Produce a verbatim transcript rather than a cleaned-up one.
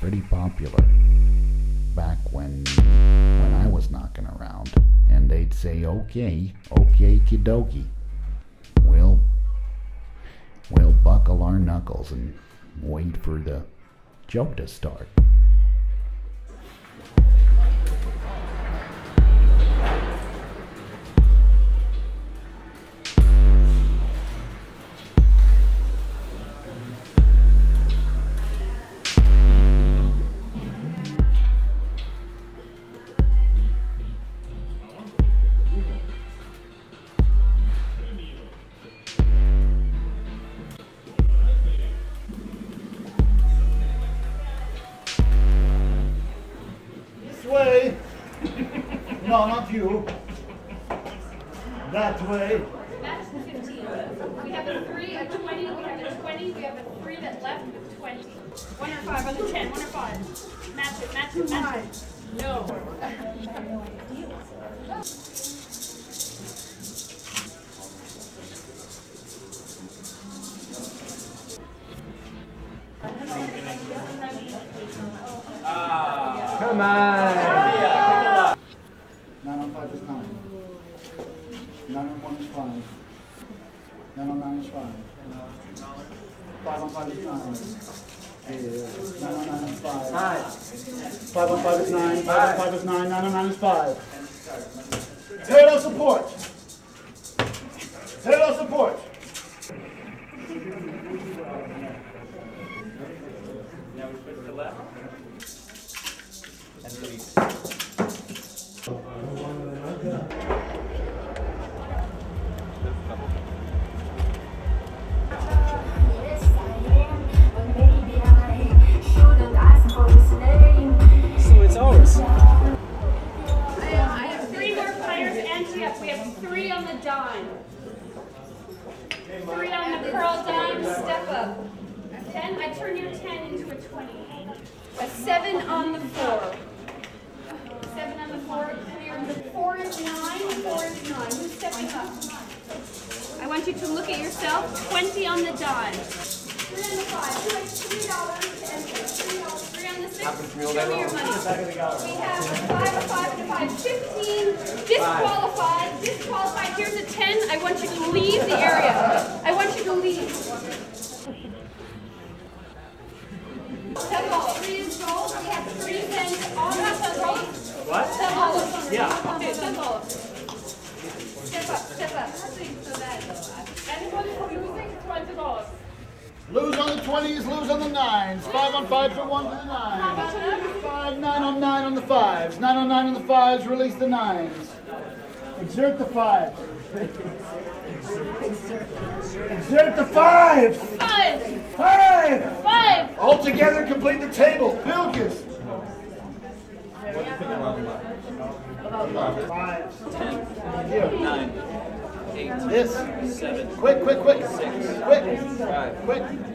pretty popular back when when I was knocking around, and they'd say, "Okay, okay, kidoki, we'll we'll buckle our knuckles and wait for the joke to start." Way. No, not you. That way. That's the fifteen. We have a three, a twenty, we have a twenty, we have a three that left with twenty. One or five on the ten, one or five. Match it, match it, match it. No. Come on. Nine on five is nine. Nine on one is five. Nine on nine is five. Five on five is nine. Yeah. Nine on nine is five. Five. Five on five is nine. Five on five is nine. Nine on nine is five. Parallel support. Parallel support. Now we switch to left. And release. So it's ours. I have three more players and we have, we have three on the dime. Three on the pearl dime, step up. Ten, I turn your ten into a twenty. A seven on the four. Seven on the four, clear. The four is nine, four is nine. Who's stepping up? I want you to look at yourself. Twenty on the dime. Three on the five. Who has three dollars and three dollars? Three on the six. Show me your money. We have a five, a five, and a five. Fifteen. Disqualified. Disqualified. Here's a ten. I want you to leave the area. I want you to leave. Step ball. Three is gold. We have three cents on the gold. What? Step ball. Yeah. Okay, step ball. Step up, step up. Anybody who losing twenty dollars. Lose on the twenties, lose on the nines. Five on five for one to the nines. Five, nine on nine on the fives. Nine on nine on the fives, release the nines. Exert the five. Exert the five. Five. Five. Five. All together complete the table. Bilkis. Five. Ten. Here. Nine. Eight. This. Seven. Quick, quick, quick. Six. Quick. Five. Quick.